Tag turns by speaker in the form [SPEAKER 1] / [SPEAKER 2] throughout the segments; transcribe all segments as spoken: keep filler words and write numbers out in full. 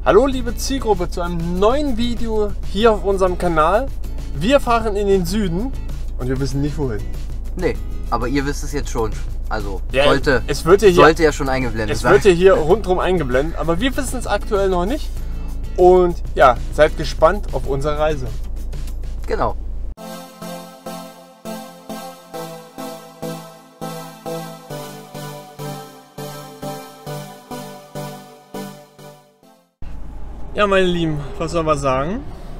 [SPEAKER 1] Hallo liebe Zielgruppe zu einem neuen Video hier auf unserem Kanal. Wir fahren in den Süden und wir wissen nicht wohin.
[SPEAKER 2] Nee, aber ihr wisst es jetzt schon. Also
[SPEAKER 1] ja,
[SPEAKER 2] sollte,
[SPEAKER 1] es wird ja, hier,
[SPEAKER 2] sollte ja schon eingeblendet
[SPEAKER 1] es
[SPEAKER 2] sein.
[SPEAKER 1] Es wird ja hier rundherum eingeblendet, aber wir wissen es aktuell noch nicht. Und ja, seid gespannt auf unsere Reise.
[SPEAKER 2] Genau.
[SPEAKER 1] Ja, meine Lieben, was soll man sagen?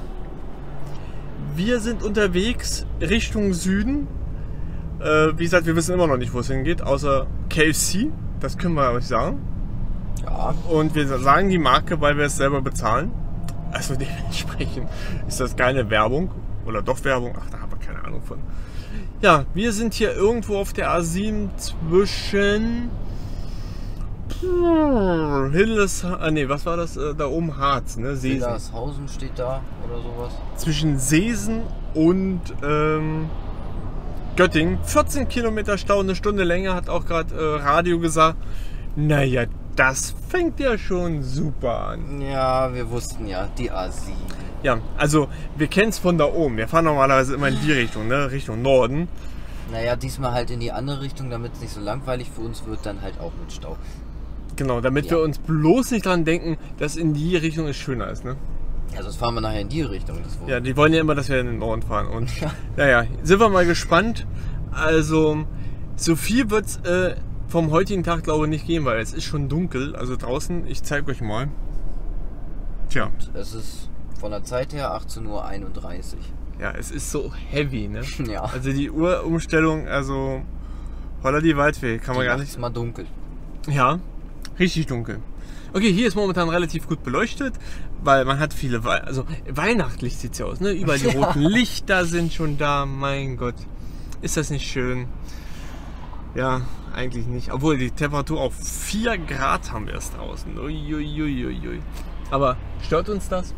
[SPEAKER 1] Wir sind unterwegs Richtung Süden. Äh, wie gesagt, wir wissen immer noch nicht, wo es hingeht, außer K F C. Das können wir euch sagen.
[SPEAKER 2] Ja.
[SPEAKER 1] Und wir sagen die Marke, weil wir es selber bezahlen. Also dementsprechend ist das keine Werbung. Oder doch Werbung. Ach, da haben wir keine Ahnung von. Ja, wir sind hier irgendwo auf der A sieben zwischen... Hildesheim, nee, was war das da oben? Harz, ne? Seesen.
[SPEAKER 2] Hildeshausen steht da oder sowas.
[SPEAKER 1] Zwischen Seesen und ähm, Göttingen. vierzehn Kilometer Stau, eine Stunde länger, hat auch gerade äh, Radio gesagt. Naja, das fängt ja schon super an.
[SPEAKER 2] Ja, wir wussten ja, die A sieben.
[SPEAKER 1] Ja, also wir kennen es von da oben. Wir fahren normalerweise immer in die Richtung, ne? Richtung Norden.
[SPEAKER 2] Naja, diesmal halt in die andere Richtung, damit es nicht so langweilig für uns wird, dann halt auch mit Stau.
[SPEAKER 1] Genau, damit ja. wir uns bloß nicht dran denken, dass in die Richtung es schöner ist, ne?
[SPEAKER 2] Ja, sonst fahren wir nachher in die Richtung. Das
[SPEAKER 1] ja, die wollen ja immer, dass wir in den Norden fahren. Und naja, sind wir mal gespannt. Also, so viel wird es äh, vom heutigen Tag, glaube ich, nicht gehen, weil es ist schon dunkel. Also draußen, ich zeige euch mal. Tja.
[SPEAKER 2] Es ist von der Zeit her achtzehn Uhr einunddreißig.
[SPEAKER 1] Ja, es ist so heavy, ne?
[SPEAKER 2] Ja.
[SPEAKER 1] Also die Uhrumstellung, also holla die Waldfee, kann man
[SPEAKER 2] die
[SPEAKER 1] gar nicht.
[SPEAKER 2] Ist mal dunkel.
[SPEAKER 1] Ja, richtig dunkel. Okay, hier ist momentan relativ gut beleuchtet, weil man hat viele, We also weihnachtlich sieht es ja aus, ne? Überall die roten ja. Lichter sind schon da, mein Gott. Ist das nicht schön? Ja, eigentlich nicht. Obwohl die Temperatur auf vier Grad haben wir es draußen. Uiuiuiui. Aber stört uns das?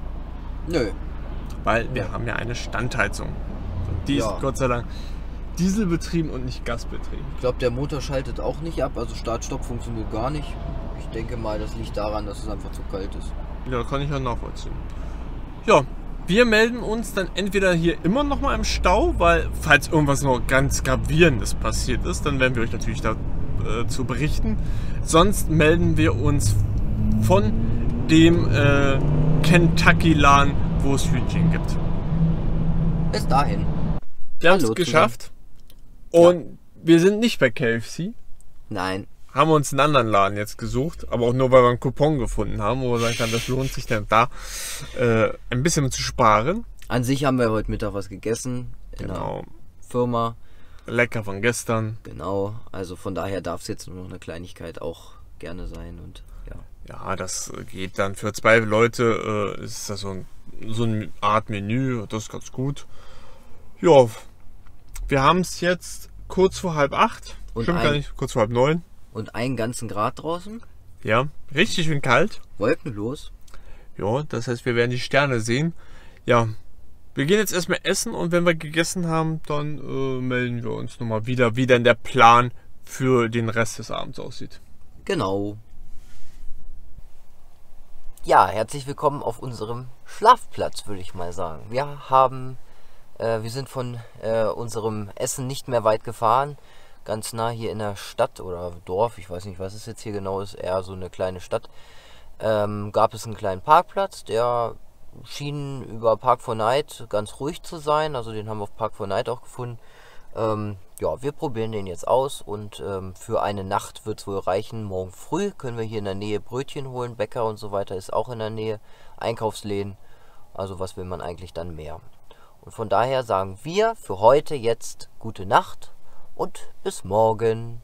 [SPEAKER 2] Nö.
[SPEAKER 1] Weil wir haben ja eine Standheizung. Und die
[SPEAKER 2] ja.
[SPEAKER 1] ist Gott sei Dank dieselbetrieben und nicht gasbetrieben.
[SPEAKER 2] Ich glaube, der Motor schaltet auch nicht ab, also Start-Stopp funktioniert gar nicht. Ich denke mal, das liegt daran, dass es einfach zu kalt ist.
[SPEAKER 1] Ja, kann ich ja nachvollziehen. Ja, wir melden uns dann entweder hier immer noch mal im Stau, weil falls irgendwas noch ganz Gravierendes passiert ist, dann werden wir euch natürlich dazu äh, berichten. Sonst melden wir uns von dem äh, Kentucky-Laden, wo es Hühnchen gibt.
[SPEAKER 2] Bis dahin.
[SPEAKER 1] Wir haben es geschafft. Und ja. wir sind nicht bei K F C.
[SPEAKER 2] Nein.
[SPEAKER 1] Haben wir uns einen anderen Laden jetzt gesucht, aber auch nur, weil wir einen Coupon gefunden haben, wo wir sagen können, das lohnt sich dann da äh, ein bisschen zu sparen.
[SPEAKER 2] An sich haben wir heute Mittag was gegessen in
[SPEAKER 1] genau.
[SPEAKER 2] der Firma.
[SPEAKER 1] Lecker von gestern.
[SPEAKER 2] Genau, also von daher darf es jetzt nur noch eine Kleinigkeit auch gerne sein. Und ja.
[SPEAKER 1] Ja, das geht dann für zwei Leute, äh, ist das so, ein, so eine Art Menü, das ist ganz gut. Ja, wir haben es jetzt kurz vor halb acht,
[SPEAKER 2] und
[SPEAKER 1] stimmt
[SPEAKER 2] ein,
[SPEAKER 1] gar nicht, kurz vor halb neun.
[SPEAKER 2] Und einen ganzen Grad draußen.
[SPEAKER 1] Ja, richtig schön kalt.
[SPEAKER 2] Wolkenlos.
[SPEAKER 1] Ja, das heißt, wir werden die Sterne sehen. Ja, wir gehen jetzt erstmal essen und wenn wir gegessen haben, dann äh, melden wir uns nochmal wieder, wie denn der Plan für den Rest des Abends aussieht.
[SPEAKER 2] Genau. Ja, herzlich willkommen auf unserem Schlafplatz, würde ich mal sagen. Wir haben, äh, wir sind von äh, unserem Essen nicht mehr weit gefahren. Ganz nah hier in der Stadt oder Dorf, ich weiß nicht, was es jetzt hier genau ist, eher so eine kleine Stadt, ähm, gab es einen kleinen Parkplatz, der schien über Park four Night ganz ruhig zu sein, also den haben wir auf Park four Night auch gefunden. Ähm, ja, wir probieren den jetzt aus und ähm, für eine Nacht wird es wohl reichen. Morgen früh können wir hier in der Nähe Brötchen holen, Bäcker und so weiter ist auch in der Nähe, Einkaufsläden, also was will man eigentlich dann mehr. Und von daher sagen wir für heute jetzt gute Nacht. Und bis morgen.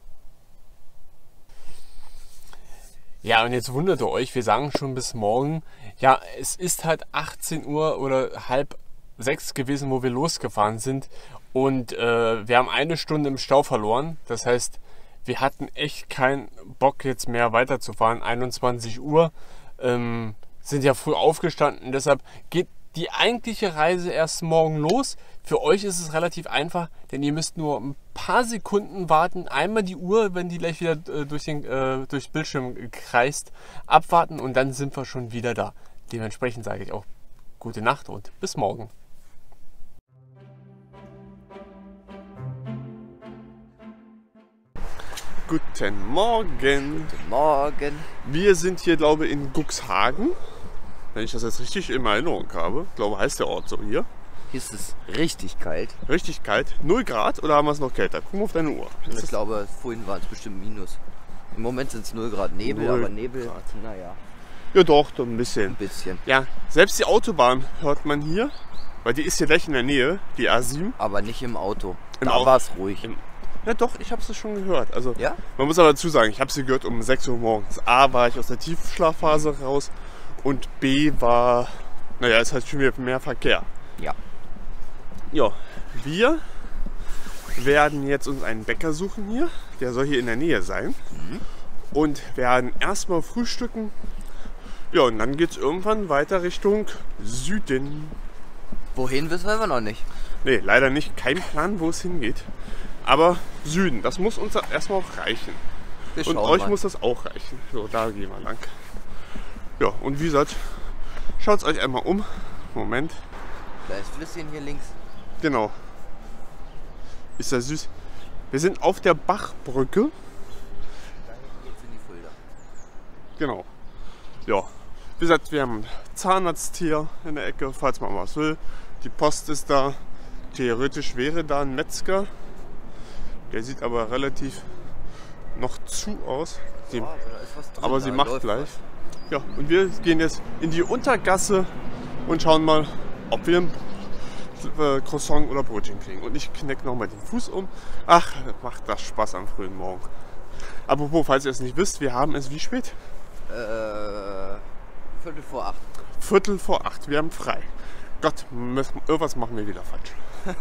[SPEAKER 1] Ja, und jetzt wundert ihr euch, wir sagen schon bis morgen. Ja, es ist halt achtzehn Uhr oder halb sechs gewesen, wo wir losgefahren sind. Und äh, wir haben eine Stunde im Stau verloren. Das heißt, wir hatten echt keinen Bock jetzt mehr weiterzufahren. einundzwanzig Uhr, ähm, sind ja früh aufgestanden. Deshalb geht die eigentliche Reise erst morgen los. Für euch ist es relativ einfach, denn ihr müsst nur ein paar Sekunden warten. Einmal die Uhr, wenn die gleich wieder äh, durch den äh, durch Bildschirm kreist, abwarten und dann sind wir schon wieder da. Dementsprechend sage ich auch gute Nacht und bis morgen. Guten Morgen.
[SPEAKER 2] Guten Morgen.
[SPEAKER 1] Wir sind hier, glaube ich, in Cuxhagen. Wenn ich das jetzt richtig in Erinnerung habe. Ich glaube, heißt der Ort so hier.
[SPEAKER 2] Hier ist es richtig kalt.
[SPEAKER 1] Richtig kalt. null Grad oder haben wir es noch kälter? Guck mal auf deine Uhr.
[SPEAKER 2] Ich glaube, vorhin waren es bestimmt Minus. Im Moment sind es null Grad Nebel,
[SPEAKER 1] null
[SPEAKER 2] aber Nebel,
[SPEAKER 1] Grad.
[SPEAKER 2] naja,
[SPEAKER 1] Ja doch, doch ein bisschen.
[SPEAKER 2] ein bisschen.
[SPEAKER 1] Ja, selbst die Autobahn hört man hier. Weil die ist hier gleich in der Nähe, die A sieben.
[SPEAKER 2] Aber nicht im Auto.
[SPEAKER 1] Im
[SPEAKER 2] Da
[SPEAKER 1] Au-
[SPEAKER 2] war es ruhig.
[SPEAKER 1] Im Ja doch, ich habe es schon gehört. Also
[SPEAKER 2] Ja?
[SPEAKER 1] man muss aber dazu sagen, ich habe sie gehört um sechs Uhr morgens. A, war ich aus der Tiefschlafphase raus und B war, naja, es hat schon wieder mehr Verkehr.
[SPEAKER 2] Ja.
[SPEAKER 1] Ja, wir werden jetzt uns einen Bäcker suchen hier. Der soll hier in der Nähe sein.
[SPEAKER 2] Mhm.
[SPEAKER 1] Und werden erstmal frühstücken. Ja, und dann geht es irgendwann weiter Richtung Süden.
[SPEAKER 2] Wohin wissen wir noch nicht.
[SPEAKER 1] Nee, leider nicht. Kein Plan, wo es hingeht. Aber Süden, das muss uns erstmal auch reichen.
[SPEAKER 2] Wir
[SPEAKER 1] Und
[SPEAKER 2] schauen
[SPEAKER 1] euch
[SPEAKER 2] mal.
[SPEAKER 1] muss das auch reichen. So, da gehen wir lang. Ja, und wie gesagt, schaut es euch einmal um. Moment.
[SPEAKER 2] Kleines Flüsschen hier links.
[SPEAKER 1] Genau. Ist ja süß. Wir sind auf der Bachbrücke.
[SPEAKER 2] Da hinten geht's in die Fulda.
[SPEAKER 1] Genau. Ja. Wie gesagt, wir haben einen Zahnarzt hier in der Ecke, falls man was will. Die Post ist da. Theoretisch wäre da ein Metzger. Der sieht aber relativ noch zu aus. Die,
[SPEAKER 2] Oh, da ist was drin,
[SPEAKER 1] aber
[SPEAKER 2] da
[SPEAKER 1] sie macht
[SPEAKER 2] läuft
[SPEAKER 1] gleich.
[SPEAKER 2] was.
[SPEAKER 1] Ja, und wir gehen jetzt in die Untergasse und schauen mal, ob wir ein äh, Croissant oder Brötchen kriegen. Und ich knick nochmal den Fuß um. Ach, macht das Spaß am frühen Morgen. Apropos, falls ihr es nicht wisst, wir haben es wie spät?
[SPEAKER 2] Äh, Viertel vor acht.
[SPEAKER 1] Viertel vor acht. Wir haben frei. Gott, müssen, irgendwas machen wir wieder falsch.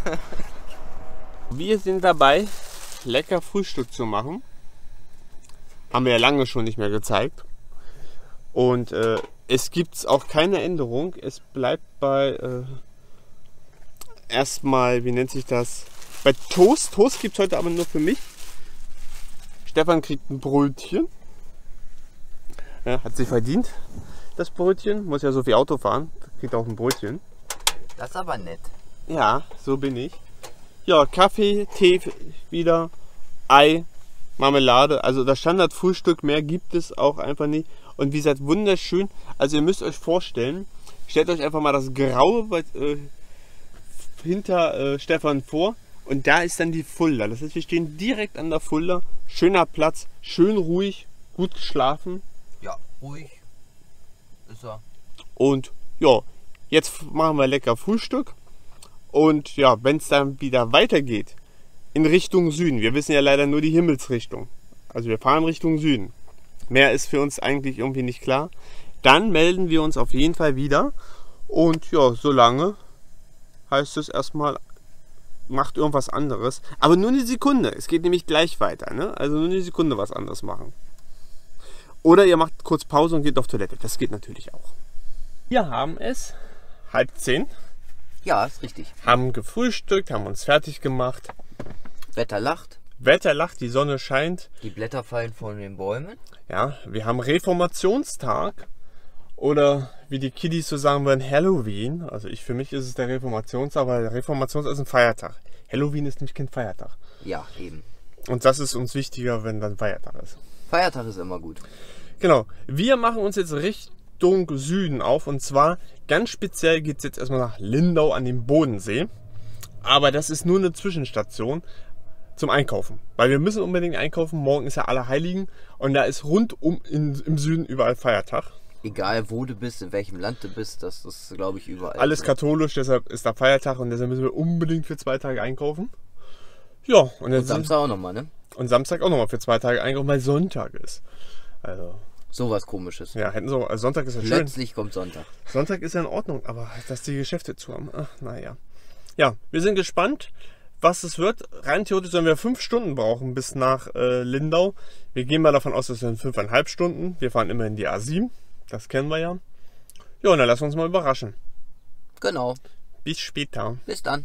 [SPEAKER 1] Wir sind dabei, lecker Frühstück zu machen. Haben wir ja lange schon nicht mehr gezeigt. Und äh, es gibt auch keine Änderung. Es bleibt bei äh, erstmal, wie nennt sich das? Bei Toast. Toast gibt es heute aber nur für mich. Stefan kriegt ein Brötchen. Ja, hat sich verdient, das Brötchen. Muss ja so viel Auto fahren. Kriegt auch ein Brötchen.
[SPEAKER 2] Das ist aber nett.
[SPEAKER 1] Ja, so bin ich. Ja, Kaffee, Tee wieder, Ei, Marmelade. Also das Standardfrühstück, mehr gibt es auch einfach nicht. Und wie gesagt, wunderschön. Also ihr müsst euch vorstellen, stellt euch einfach mal das Graue äh, hinter äh, Stefan vor. Und da ist dann die Fulda. Das heißt, wir stehen direkt an der Fulda. Schöner Platz, schön ruhig, gut geschlafen.
[SPEAKER 2] Ja, ruhig. Ist er.
[SPEAKER 1] Und ja, jetzt machen wir lecker Frühstück. Und ja, wenn es dann wieder weitergeht in Richtung Süden, wir wissen ja leider nur die Himmelsrichtung, also wir fahren Richtung Süden, mehr ist für uns eigentlich irgendwie nicht klar, dann melden wir uns auf jeden Fall wieder und ja, solange heißt es erstmal, macht irgendwas anderes, aber nur eine Sekunde, es geht nämlich gleich weiter, ne? Also nur eine Sekunde was anderes machen. Oder ihr macht kurz Pause und geht auf Toilette, das geht natürlich auch. Wir haben es halb zehn.
[SPEAKER 2] Ja, ist richtig.
[SPEAKER 1] Haben gefrühstückt, haben uns fertig gemacht.
[SPEAKER 2] Wetter lacht.
[SPEAKER 1] Wetter lacht, die Sonne scheint.
[SPEAKER 2] Die Blätter fallen von den Bäumen.
[SPEAKER 1] Ja, wir haben Reformationstag. Oder wie die Kiddies so sagen würden, Halloween. Also ich, für mich ist es der Reformationstag, weil der Reformationstag ist ein Feiertag. Halloween ist nämlich kein Feiertag.
[SPEAKER 2] Ja, eben.
[SPEAKER 1] Und das ist uns wichtiger, wenn dann Feiertag ist.
[SPEAKER 2] Feiertag ist immer gut.
[SPEAKER 1] Genau, wir machen uns jetzt Richtung Süden auf. Und zwar ganz speziell geht es jetzt erstmal nach Lindau an den Bodensee. Aber das ist nur eine Zwischenstation zum Einkaufen. Weil wir müssen unbedingt einkaufen. Morgen ist ja Allerheiligen. Und da ist rundum in, im Süden überall Feiertag.
[SPEAKER 2] Egal wo du bist, in welchem Land du bist, das ist, glaube ich, überall.
[SPEAKER 1] Alles
[SPEAKER 2] so.
[SPEAKER 1] katholisch, deshalb ist da Feiertag. Und deshalb müssen wir unbedingt für zwei Tage einkaufen. Ja, und,
[SPEAKER 2] Und
[SPEAKER 1] jetzt
[SPEAKER 2] Samstag auch nochmal, ne?
[SPEAKER 1] und Samstag auch nochmal für zwei Tage einkaufen, weil Sonntag ist. Also,
[SPEAKER 2] Sowas Komisches.
[SPEAKER 1] ja, hätten so, also Sonntag ist ja schön.
[SPEAKER 2] Plötzlich kommt Sonntag.
[SPEAKER 1] Sonntag ist ja in Ordnung, aber dass die Geschäfte zu haben, ach, naja. Ja, wir sind gespannt, was es wird. Rein theoretisch sollen wir fünf Stunden brauchen bis nach äh, Lindau. Wir gehen mal davon aus, dass wir in fünfeinhalb Stunden. Wir fahren immer in die A sieben, das kennen wir ja. Ja, und dann lassen wir uns mal überraschen.
[SPEAKER 2] Genau.
[SPEAKER 1] Bis später.
[SPEAKER 2] Bis dann.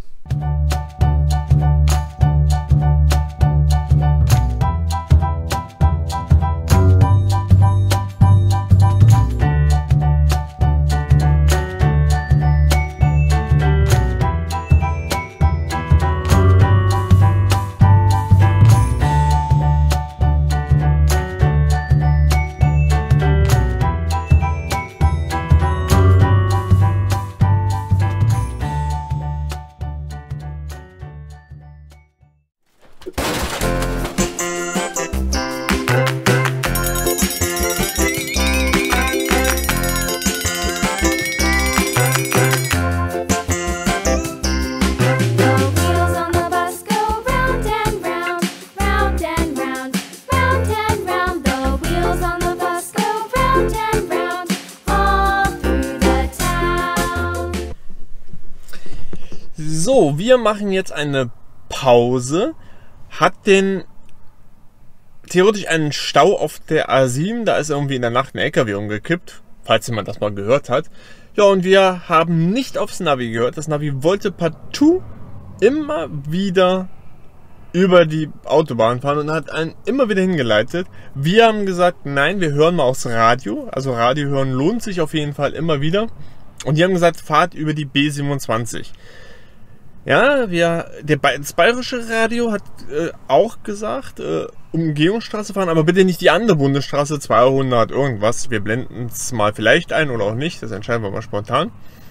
[SPEAKER 1] So, wir machen jetzt eine Pause. Hat den theoretisch einen Stau auf der A sieben. Da ist irgendwie in der Nacht ein L K W umgekippt, falls jemand das mal gehört hat. Ja, und wir haben nicht aufs Navi gehört. Das Navi wollte partout immer wieder über die Autobahn fahren und hat einen immer wieder hingeleitet. Wir haben gesagt, nein, wir hören mal aufs Radio. Also Radio hören lohnt sich auf jeden Fall immer wieder. Und die haben gesagt, fahrt über die B siebenundzwanzig. Ja, wir, der, das bayerische Radio hat äh, auch gesagt, äh, Umgehungsstraße fahren, aber bitte nicht die andere Bundesstraße zweihundert irgendwas. Wir blenden es mal vielleicht ein oder auch nicht, das entscheiden wir mal spontan.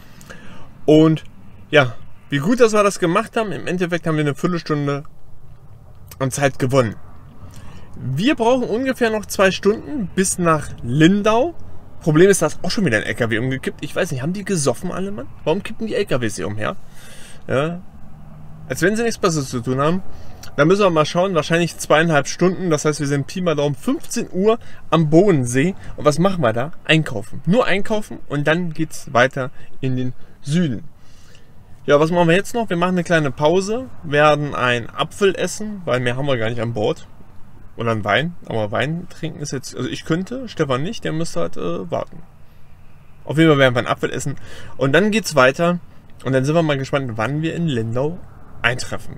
[SPEAKER 1] Und ja, wie gut, dass wir das gemacht haben. Im Endeffekt haben wir eine Viertelstunde an Zeit gewonnen. Wir brauchen ungefähr noch zwei Stunden bis nach Lindau. Problem ist, da ist auch schon wieder ein L K W umgekippt. Ich weiß nicht, haben die gesoffen alle, Mann? Warum kippen die L K Ws hier umher? Ja, als wenn sie nichts Besseres zu tun haben. Da müssen wir mal schauen, wahrscheinlich zweieinhalb Stunden. Das heißt, wir sind Pi mal Daumen fünfzehn Uhr am Bodensee. Und was machen wir da? Einkaufen. Nur einkaufen und dann geht's weiter in den Süden. Ja, was machen wir jetzt noch? Wir machen eine kleine Pause, werden einen Apfel essen, weil mehr haben wir gar nicht an Bord. Oder einen Wein. Aber Wein trinken ist jetzt, also ich könnte, Stefan nicht, der müsste halt äh, warten. Auf jeden Fall werden wir einen Apfel essen. Und dann geht's weiter. Und dann sind wir mal gespannt, wann wir in Lindau eintreffen.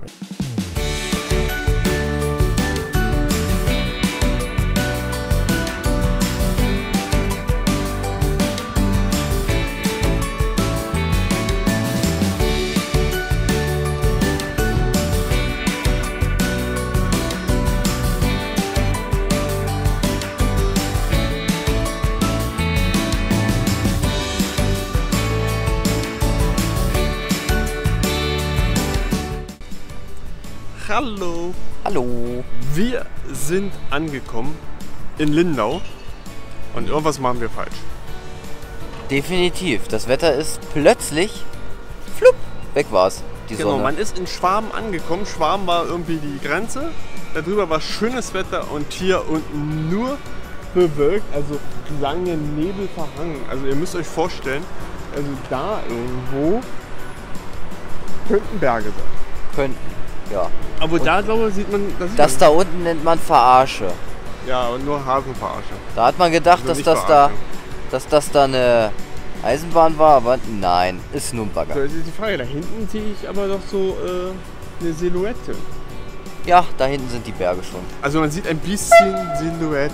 [SPEAKER 1] Hallo.
[SPEAKER 2] Hallo.
[SPEAKER 1] Wir sind angekommen in Lindau und irgendwas machen wir falsch.
[SPEAKER 2] Definitiv. Das Wetter ist plötzlich, flupp, weg war's. Die
[SPEAKER 1] Genau,
[SPEAKER 2] Sonne.
[SPEAKER 1] man ist in Schwaben angekommen. Schwaben war irgendwie die Grenze. Darüber war schönes Wetter und hier unten nur bewölkt, also lange Nebel verhangen. Also ihr müsst euch vorstellen, also da irgendwo könnten Berge sein.
[SPEAKER 2] Könnten, ja.
[SPEAKER 1] Aber da, glaube ich, sieht man... Das, sieht
[SPEAKER 2] Das
[SPEAKER 1] man.
[SPEAKER 2] da unten nennt man Verarsche.
[SPEAKER 1] Ja, und nur Hafenverarsche.
[SPEAKER 2] Da hat man gedacht,
[SPEAKER 1] Also
[SPEAKER 2] dass
[SPEAKER 1] nicht
[SPEAKER 2] das da,
[SPEAKER 1] Verarsche.
[SPEAKER 2] dass das da eine Eisenbahn war, aber nein, ist nur ein
[SPEAKER 1] So,
[SPEAKER 2] Bagger.
[SPEAKER 1] jetzt ist die Frage, da hinten sehe ich aber doch so äh, eine Silhouette.
[SPEAKER 2] Ja, da hinten sind die Berge schon.
[SPEAKER 1] Also man sieht ein bisschen Silhouette.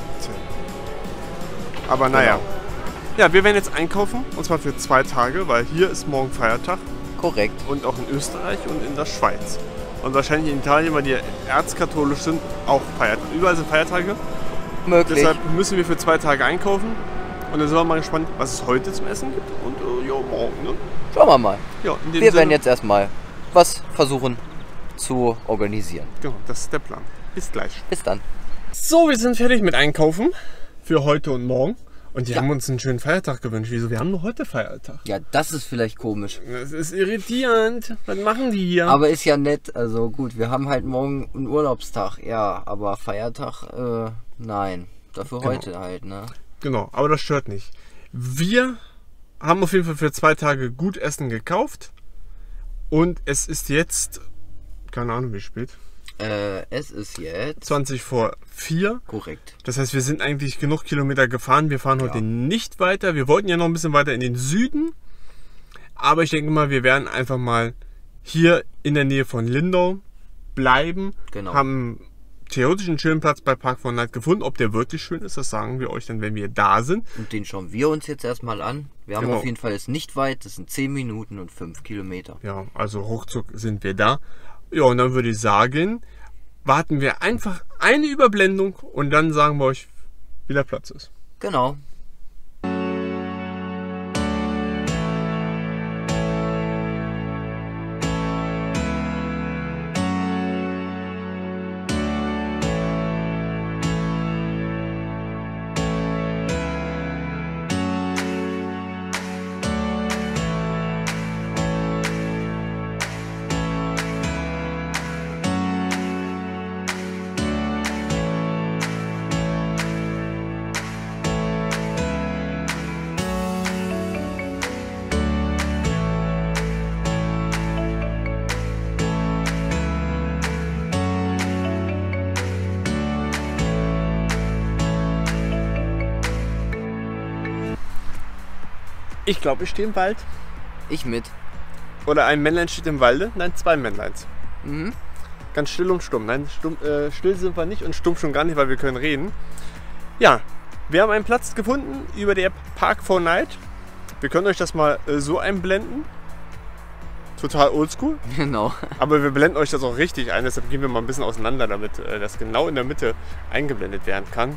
[SPEAKER 1] Aber naja.
[SPEAKER 2] Genau.
[SPEAKER 1] Ja, wir werden jetzt einkaufen, und zwar für zwei Tage, weil hier ist morgen Feiertag
[SPEAKER 2] Korrekt.
[SPEAKER 1] und auch in Österreich und in der Schweiz. Und wahrscheinlich in Italien, weil die erzkatholisch sind, auch Feiertage. Überall sind Feiertage.
[SPEAKER 2] Möglich.
[SPEAKER 1] Deshalb müssen wir für zwei Tage einkaufen. Und dann sind wir mal gespannt, was es heute zum Essen gibt. Und äh, ja, morgen, ne?
[SPEAKER 2] Schauen wir mal.
[SPEAKER 1] Ja, in dem
[SPEAKER 2] Wir
[SPEAKER 1] Sinne,
[SPEAKER 2] werden jetzt erstmal was versuchen zu organisieren.
[SPEAKER 1] Genau, das ist der Plan. Bis gleich.
[SPEAKER 2] Bis dann.
[SPEAKER 1] So, wir sind fertig mit Einkaufen für heute und morgen. Und die
[SPEAKER 2] Ja.
[SPEAKER 1] haben uns einen schönen Feiertag gewünscht. Wieso? Wir haben nur heute Feiertag.
[SPEAKER 2] Ja, das ist vielleicht komisch.
[SPEAKER 1] Das ist irritierend. Was machen die hier?
[SPEAKER 2] Aber ist ja nett. Also gut, wir haben halt morgen einen Urlaubstag. Ja, aber Feiertag, äh, nein. Dafür
[SPEAKER 1] Genau.
[SPEAKER 2] heute halt, ne?
[SPEAKER 1] Genau, aber das stört nicht. Wir haben auf jeden Fall für zwei Tage gut Essen gekauft. Und es ist jetzt, keine Ahnung wie spät,
[SPEAKER 2] Äh, es ist jetzt...
[SPEAKER 1] zwanzig vor vier.
[SPEAKER 2] Korrekt.
[SPEAKER 1] Das heißt, wir sind eigentlich genug Kilometer gefahren. Wir fahren heute
[SPEAKER 2] Ja.
[SPEAKER 1] nicht weiter. Wir wollten ja noch ein bisschen weiter in den Süden. Aber ich denke mal, wir werden einfach mal hier in der Nähe von Lindau bleiben.
[SPEAKER 2] Genau.
[SPEAKER 1] Haben theoretisch einen schönen Platz bei Park four Night gefunden. Ob der wirklich schön ist, das sagen wir euch dann, wenn wir da sind.
[SPEAKER 2] Und den schauen wir uns jetzt erstmal an. Wir haben
[SPEAKER 1] Genau.
[SPEAKER 2] auf jeden Fall jetzt nicht weit, das sind zehn Minuten und fünf Kilometer.
[SPEAKER 1] Ja, also ruckzuck sind wir da. Ja, und dann würde ich sagen, warten wir einfach eine Überblendung und dann sagen wir euch, wie der Platz ist.
[SPEAKER 2] Genau.
[SPEAKER 1] Ich glaube, ich stehe im Wald.
[SPEAKER 2] Ich mit.
[SPEAKER 1] Oder ein Männlein steht im Walde. Nein, zwei Männleins.
[SPEAKER 2] Mhm.
[SPEAKER 1] Ganz still und stumm. Nein, stumm, äh, still sind wir nicht und stumm schon gar nicht, weil wir können reden. Ja, wir haben einen Platz gefunden über der Park four Night. Wir können euch das mal äh, so einblenden. Total oldschool.
[SPEAKER 2] Genau.
[SPEAKER 1] Aber wir blenden euch das auch richtig ein. Deshalb gehen wir mal ein bisschen auseinander, damit äh, das genau in der Mitte eingeblendet werden kann.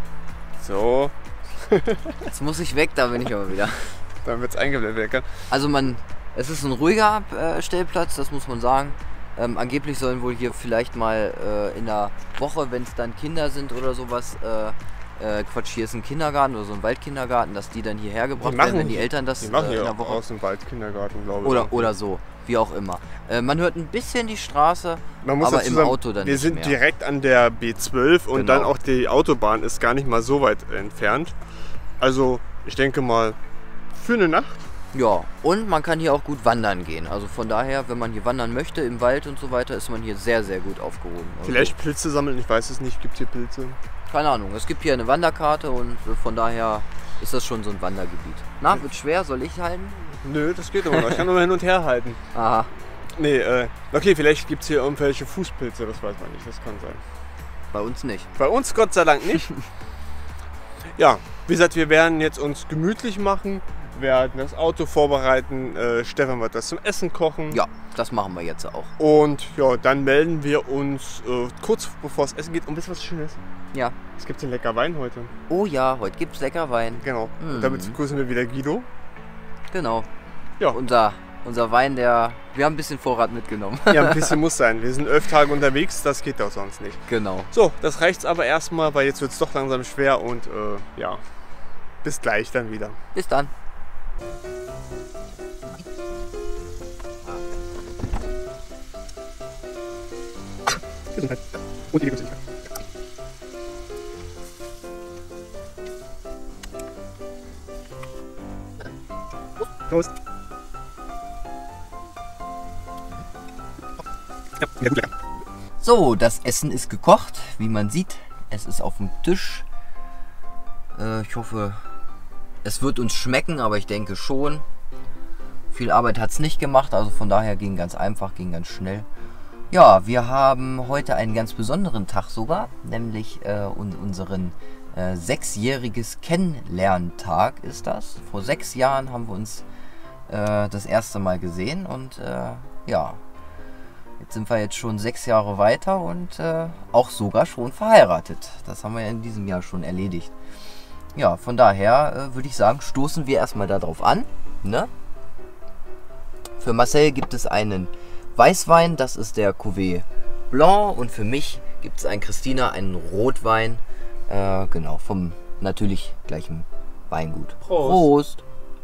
[SPEAKER 1] So,
[SPEAKER 2] Jetzt muss ich weg, da bin ich aber wieder.
[SPEAKER 1] damit es eingeblendet werden kann.
[SPEAKER 2] Also man, es ist ein ruhiger äh, Stellplatz, das muss man sagen. Ähm, angeblich sollen wohl hier vielleicht mal äh, in der Woche, wenn es dann Kinder sind oder sowas, äh, äh, Quatsch, hier ist ein Kindergarten oder so ein Waldkindergarten, dass die dann hierher gebracht werden, wenn die Eltern das
[SPEAKER 1] Die machen
[SPEAKER 2] äh, in
[SPEAKER 1] hier
[SPEAKER 2] der
[SPEAKER 1] auch
[SPEAKER 2] Woche...
[SPEAKER 1] aus dem Waldkindergarten, glaube ich.
[SPEAKER 2] Oder, oder so, wie auch immer. Äh, man hört ein bisschen die Straße,
[SPEAKER 1] Man muss
[SPEAKER 2] aber
[SPEAKER 1] dazu
[SPEAKER 2] im
[SPEAKER 1] sagen,
[SPEAKER 2] Auto dann
[SPEAKER 1] wir
[SPEAKER 2] nicht
[SPEAKER 1] sind
[SPEAKER 2] mehr.
[SPEAKER 1] direkt an der B zwölf und
[SPEAKER 2] Genau.
[SPEAKER 1] dann auch die Autobahn ist gar nicht mal so weit entfernt. Also ich denke mal für eine Nacht.
[SPEAKER 2] Ja, und man kann hier auch gut wandern gehen. Also von daher, wenn man hier wandern möchte im Wald und so weiter, ist man hier sehr, sehr gut aufgehoben. Also,
[SPEAKER 1] Vielleicht Pilze sammeln, ich weiß es nicht, gibt hier Pilze.
[SPEAKER 2] keine Ahnung, es gibt hier eine Wanderkarte und von daher ist das schon so ein Wandergebiet. Na, wird schwer, soll ich halten?
[SPEAKER 1] Nö, das geht aber noch. Ich kann nur hin und her halten.
[SPEAKER 2] Aha,
[SPEAKER 1] Nee, äh, okay, vielleicht gibt es hier irgendwelche Fußpilze, das weiß man nicht, das kann sein.
[SPEAKER 2] bei uns nicht.
[SPEAKER 1] Bei uns Gott sei Dank nicht. Ja, wie gesagt, wir werden jetzt uns gemütlich machen, werden das Auto vorbereiten, äh, Stefan wird das zum Essen kochen.
[SPEAKER 2] Ja, das machen wir jetzt auch.
[SPEAKER 1] Und ja, dann melden wir uns äh, kurz bevor es essen geht. Und wisst ihr was Schönes?
[SPEAKER 2] Ja.
[SPEAKER 1] Es gibt einen lecker Wein heute.
[SPEAKER 2] Oh ja, heute gibt's lecker Wein.
[SPEAKER 1] Genau.
[SPEAKER 2] Mhm.
[SPEAKER 1] Und damit grüßen wir wieder Guido.
[SPEAKER 2] Genau.
[SPEAKER 1] Ja.
[SPEAKER 2] Unser, unser Wein, der... Wir haben ein bisschen Vorrat mitgenommen.
[SPEAKER 1] Ja, ein bisschen muss sein. Wir sind elf Tage unterwegs, das geht doch sonst nicht.
[SPEAKER 2] Genau.
[SPEAKER 1] So, das reicht's aber erstmal, weil jetzt wird es doch langsam schwer und äh, ja, bis gleich dann wieder.
[SPEAKER 2] Bis dann.
[SPEAKER 1] Gesundheit. Und die Gesundheit. Prost. Ja, ja, gut lecker.
[SPEAKER 2] So, das Essen ist gekocht. Wie man sieht, es ist auf dem Tisch. Äh, ich hoffe, es wird uns schmecken, aber ich denke schon. Viel Arbeit hat es nicht gemacht, also von daher ging ganz einfach, ging ganz schnell. Ja, wir haben heute einen ganz besonderen Tag sogar, nämlich äh, un unseren äh, sechsjähriges Kennenlerntag ist das. Vor sechs Jahren haben wir uns äh, das erste Mal gesehen und äh, ja, jetzt sind wir jetzt schon sechs Jahre weiter und äh, auch sogar schon verheiratet. Das haben wir ja in diesem Jahr schon erledigt. Ja, von daher äh, würde ich sagen, stoßen wir erstmal darauf an, ne? Für Marcel gibt es einen Weißwein, das ist der Cuvée Blanc, und für mich gibt es einen Christina, einen Rotwein, äh, genau, vom natürlich gleichen Weingut.
[SPEAKER 1] Prost.
[SPEAKER 2] Prost!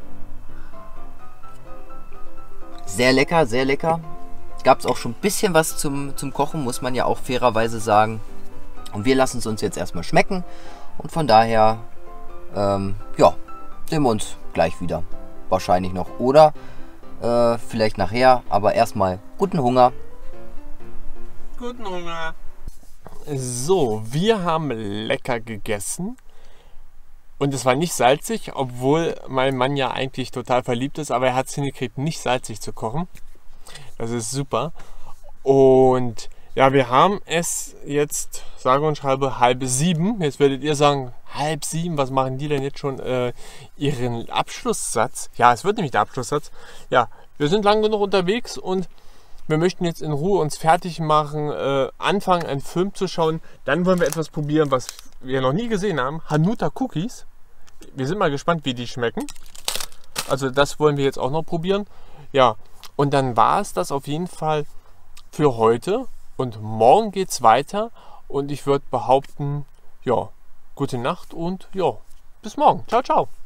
[SPEAKER 2] Sehr lecker, sehr lecker. Gab es auch schon ein bisschen was zum, zum Kochen, muss man ja auch fairerweise sagen. Und wir lassen es uns jetzt erstmal schmecken. Und von daher, ähm, ja, sehen wir uns gleich wieder. Wahrscheinlich noch. Oder äh, vielleicht nachher. Aber erstmal guten Hunger.
[SPEAKER 1] Guten Hunger. So, wir haben lecker gegessen. Und es war nicht salzig, obwohl mein Mann ja eigentlich total verliebt ist, aber er hat es hingekriegt, nicht salzig zu kochen. Das ist super. Und ja, wir haben es jetzt, sage und schreibe, halb sieben. Jetzt werdet ihr sagen, halb sieben, was machen die denn jetzt schon äh, ihren Abschlusssatz? Ja, es wird nämlich der Abschlusssatz. Ja, wir sind lang genug unterwegs und wir möchten jetzt in Ruhe uns fertig machen, äh, anfangen, einen Film zu schauen. Dann wollen wir etwas probieren, was wir noch nie gesehen haben. Hanuta Cookies. Wir sind mal gespannt, wie die schmecken. Also das wollen wir jetzt auch noch probieren. Ja, und dann war es das auf jeden Fall für heute. Und morgen geht es weiter. Und ich würde behaupten, ja, gute Nacht und ja, bis morgen. Ciao, ciao.